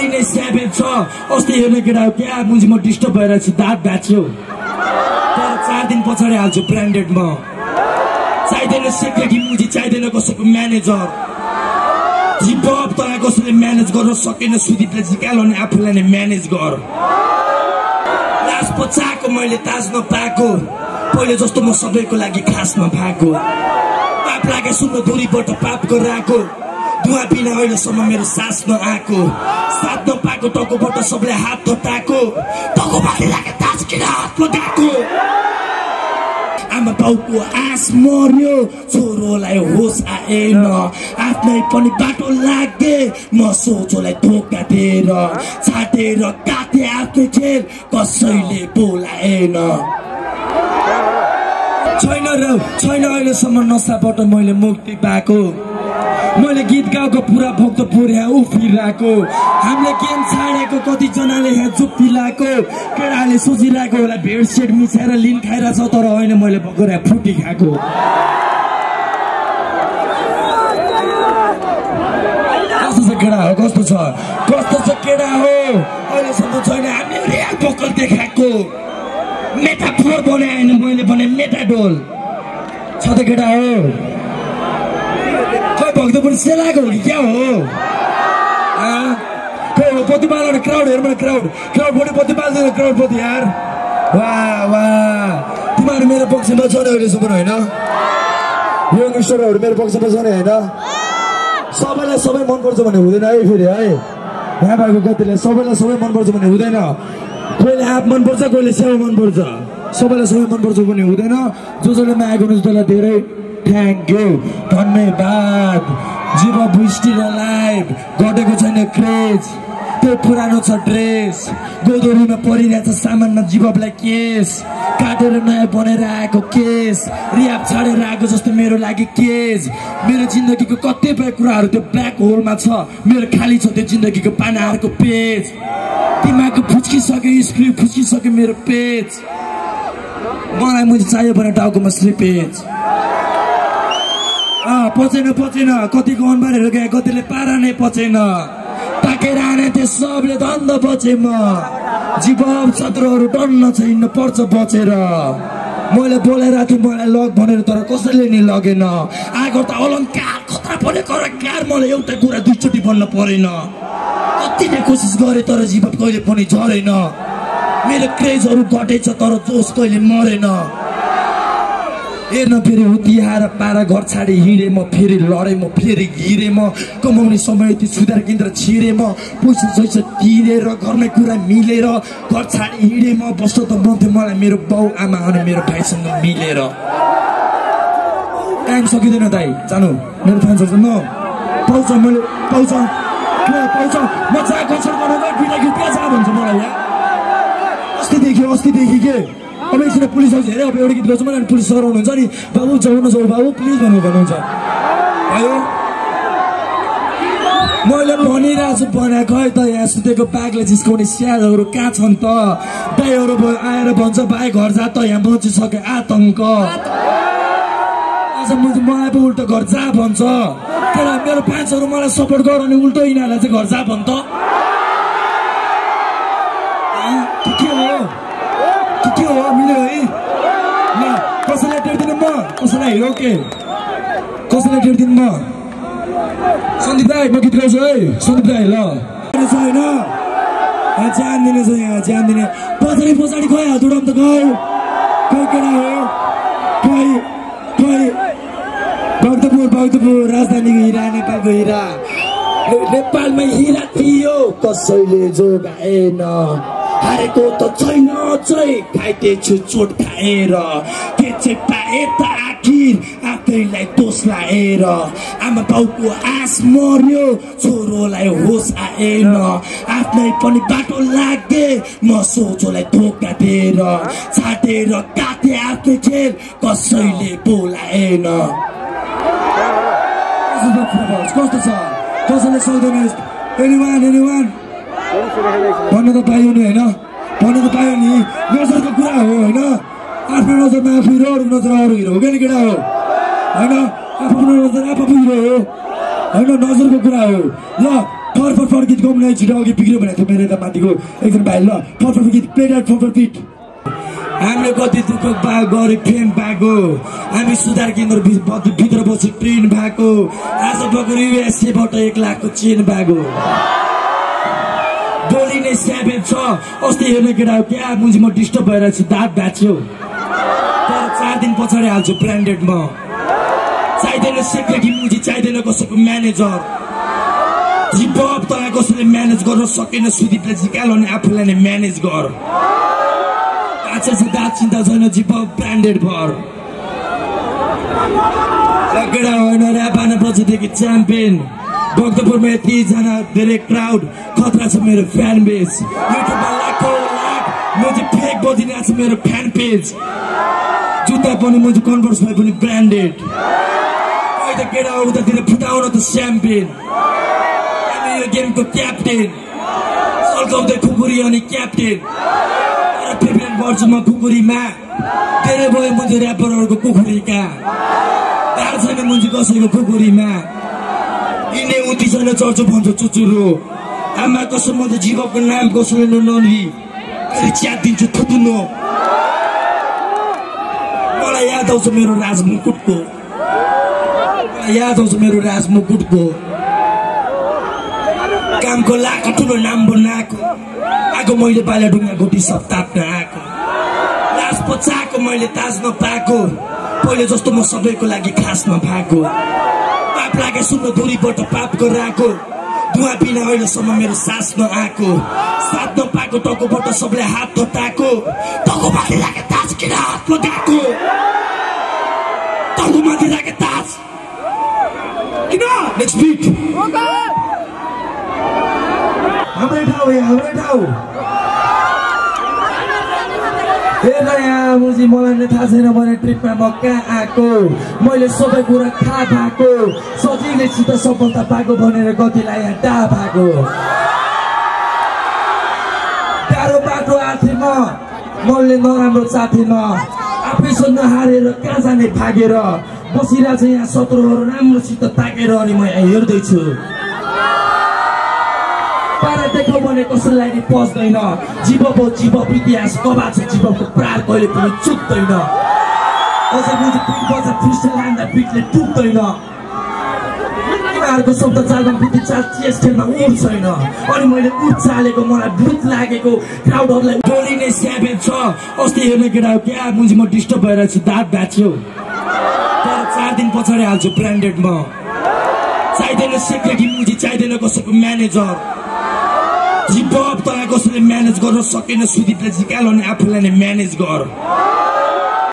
साह्रै नै स्याबेज छ। अस्ति हेर्ने केटा हो क्या मुजी म डिस्टर्ब भइरहेको छु दाँत भाँच्यो तर 4 दिन पछाडि हाल्छु ब्रान्डेड म चाहिँदैन सेक्रेटरी मुजी चाहिँदैन कसैको म्यानेजर जिपअप तँलाई कसैले म्यानेज गर्न सकेन सुदीपले झिकालाउने आफूलाई नै म्यानेज गर लास पचाएको मैले ताज नपाएको पहिले जस्तो म सबैको लागि खास नपाएको पाप लागे सुन्न दूरीबाट पाप गराएको धुवा बिना अहिलेसम्म मेरो सास नआएको साथ नपाएको टकोबाट सबले हात हटाएको टकोबाले लागे ताज किन हात लगाएको आमा बाउको आस मर्यो छोरोलाई होस आएन आफ्नै पनि बाटो लागे म सोचोलाई धोका दिएर छाटेर काटे आफ्नै खेल कसैले बोलाएन छैन अहिलेसम्म नसाबाट मैले मुक्ति पाएको मैले गीत गाएको पुरा भक्तपुर यहाँ उफिरहेको हामीले गेम छाडेको कतिजनाले यहाँ जुप्ती लगाएको केटाले सोचिरहेको होला भेड सेट मिसाएर लिन खाइरहेछ तर होइन मैले भर्खर यहाँ फ्रुटी खाएको कस्तो छ केटा हो कस्तो छ केटा हो अहिलेसम्म छैन हामीले रियल भोकल देखाएको मेटाफोर बनाएन मैले भने मेटाडोल छ त केटा हो भक्तपुर सेलाएको हो कि क्या हो प्रतिपाल क्राउड हेर्नु क्राउडपट्टि प्रतिपाल्दैन क्राउडपट्टि यार वाह तिमीहरू मेरो पक्षमा छ नि अहिलेसम्म होइन यङ्गस्टरहरू मेरो पक्षमा छ नि होइन सबैलाई सबै मनपर्छ भने हुँदैन है फेरि है यहाँ भएको कतिले सबैलाई सबै मनपर्छ भने हुँदैन कोहीले हाफ मनपर्छ कोहीले स्याउ मनपर्छ सबैलाई सबै मनपर्छ भने हुँदैन जसले माया गर्नुहुन्छ त्यसलाई धेरै थ्याङ्क यू धन्यवाद जीव स्टिल लाइभ घटेको छैन क्रेज त्यो पुरानो छ ड्रेस गोदोरीमा परिरहेछ सामानमा जीवलाई केस काटेर नयाँ बनेर आएको केस रियाब छाडेर आएको जस्तो मेरो लागि केस मेरो जिन्दगीको कतिपय कुराहरू त्यो ब्ल्याक होलमा छ मेरो खाली छ त्यो जिन्दगीको पानाहरूको पेज दिमागको फुच्किसक्यो स्क्रिप्ट फुच्किसक्यो मेरो पेज मलाई मुझे चाहियो भने टाउकोमा स्लिपेज पचेन कतिको अनुहारहरू गए कतिले पारा नै पचेन ताकेर आने त्यो सबले धन्द बचे म जीव छत्रहरू डन्न छैन पर्छ बचेर मैले बोलेर थिएँ मलाई लग भनेर तर कसैले नि लगेन आएको त अलङ्कार खतरा परेको र क्यार मलाई एउटा कुरा दुईचोटि भन्न परेन कति नै कोसिस गरेँ तर जीव कहिले पनि झरेन मेरो क्रेजहरू घटेछ तर जोस कहिले मरेन हेर्न फेरि हुतियाएर पारा घर छाडी हिँडे म फेरि लडेँ म फेरि घिरे म कमाउने समय त्यो सुधार केन्द्र छिरे म पैसा सैसा तिरेर घरमै कुरा मिलेर घर छाडी हिँडे म बस्न त मन्थ्यो मलाई मेरो बाउ आमा अनि मेरो भाइसँग मिलेर टाइम सकिँदैन दाइ जानु मेरो फ्यान्सहरू न पाउँछ मैले पाउँछ म जहाँ कन्सर्ट गर्न गएँ बिना गीत कहाँ जा भन्छ मलाई यहाँ अस्तिदेखि के अब एकछिन पुलिस आउँछ हेरे अब एउटा गीत गर्छु मलाई पुलिस सर आउनुहुन्छ नि बाबु जाउँ बाबु प्लिज भन्नुहुन्छ भयो मैले भनिरहेको छु बनाएको है त यहाँ सुतेको बाघले जिस्काउने स्यालहरू कहाँ छन् त दाइहरू आएर भन्छ भाइ घर जा त यहाँ बचिसक्यो आतङ्क आज मलाई पो उल्टो घर जा भन्छ तर मेरो फ्यान्सहरू मलाई सपोर्ट गर अनि उल्टो यिनीहरूलाई चाहिँ घर जा भन्छ के हो मिल्यो है ल कसैलाई टेर्दिनु म कसैलाई हिरो के कसैलाई टेर्दिनु म सन्दीप दाइ म गीत गाउँछु है सन्दीप दाइ ल होइन ज्यान दिने छ यहाँ ज्यान दिने पछाडि खोइ हात उडाउनु त गयो कोही केटा हो कोही भक्तपुर राजधानीको हिरा नेपालको हिरा नेपालमै हिरा थियो कसैले जोगाएन हारेको त छैन खाइतेछु चोट खाएर के चाहिँ पाए त आखिर आफैलाई दोष लाएर आमा बाउको आस मर्यो छोरोलाई होस आएन आफ्नै पनि बाटो लागे म सोचोलाई धोका दिएर छाटेर काटे आफ्नै खेल कसैले बोलाएन कस्तो छ कसैले सोध्दैन एनिवान भन्न त पायो नि होइन नजरको कुरा हो होइन आफ्नो नजरमा आफू हिरो अरूको नजरमा अरू हिरो हो क्या केटा हो होइन आफ्नो नजर आफू हिरो हो होइन नजरको कुरा हो ल फर गीत गाउनु नै छिटो अघि बिग्रियो भने त मेरो त माथिको एकजना भाइ ल फर गीत प्ले द्याट फर पिट हामीले कति दुःख गरे फेम पाएको हामी सुधार केन्द्र भित्र बसी ट्रेन भएको आज भर्खर युएसएबाट 1 लाखको चेन भएको बोली नै स्याबेज छ अस्ति हेर्ने केटा हो क्या मुजी म डिस्टर्ब भइरहेको छु दाँत भाँच्यो तर 4 दिन पछाडि हाल्छु ब्रान्डेड म चाहिँदैन सेक्रेटरी मुजी चाहिँदैन कसैको म्यानेजर जिपअप तँलाई कसैले म्यानेज गर्न सकेन सुदीपले झिकाल्ने आफूलाई नै म्यानेज गर आच्छा छ दाँत चिन्ता छैन जिपअप ब्रान्डेड भर केटा होइन ऱ्यापाना पछिदेखि च्याम्पियन भक्तपुरमा यतिजना धेरै क्राउड खतरा छ मेरो फ्यान बेस युट्युबमा लाखौँ लाख म चाहिँ फेक बजिरहेको छ मेरो फ्यान पेज जुत्ता पनि म चाहिँ कन्भर्स भए पनि ब्रान्डेड अहिले केटा उतातिर फुटाउन त च्याम्पियन हामी यो गेमको क्याप्टेन सल्काउँदै खुकुरी अनि क्याप्टेन तर प्रिपेयर गर्छु म खुकुरीमा धेरै भयो मुझे ऱ्यापरहरूको कुखुरीका तार छैन मुझे कसैको खुकुरीमा यिनै उति छैन चर्चो भन्छ चुचुरो आमा कसम म त जीवको नाम कसैले ननली फेरि च्यात दिन्छु थुतुनो मलाई याद आउँछ मेरो राजमुकुटको कामको लाख ठुलो नाम बनाएको आगो मैले बाला ढुङ्गा घोटी सब ताप्न आएको लास पचाएको मैले ताज नपाएको पहिले जस्तो म सबैको लागि खास नपाएको पाप लागे सुन्न दूरीबाट पाप गराएको धुवा बिना अहिलेसम्म मेरो सास नआएको साथ नपाएको टाउकोबाट सबले हात नताएको टाउकोमाथि लागे ताज किन हात लगाएको टाउकोमाथि लागे ताज किन नेक्स्ट बिट हाम्रै ठाउँ हेर्दा यहाँ मुजी मलाई नै थाहा छैन भने ट्रिपमा म कहाँ आएको मैले सबै कुरा थाहा भएको सजिलैसित सफलता पाएको भनेर गतिलाई यहाँ डाहा भएको गाह्रो बाटो आथे मैले नराम्रो साथी न आफैसँग नहारेर कहाँ जाने भागेर बसिरहेको छ यहाँ शत्रुहरू राम्रोसित ताकेर अनि म यहाँ हेर्दैछु पारा देखाउ भने कसैलाई नि पस्दैन जीवको इतिहास कबा छ जीवको प्राण कहिले पनि चुक्दैन अझै मुझे पिट बजा फ्रिस्टाइल हान्दा पिटले टुक्दैन तिमीहरूको शब्द चालमा बुद्धि चाल चेस खेलमा उड छैन अनि मैले उड चालेको मलाई भूत लागेको क्राउडहरूलाई बोली नै स्याबेज छ अस्ति हेर्ने केटा हो क्या मुझे म डिस्टर्ब भइरहेको छु दाँत भाँच्यो तर 4 दिन पछाडि हाल्छु ब्रान्डेड म चाहिँदैन सेक्रेटरी मुझे चाहिँदैन कसैको म्यानेजर जिपअप तँलाई कसैले म्यानेज गर्न सकेन सुदीपले झिकाल्ने आफूलाई नै म्यानेज गर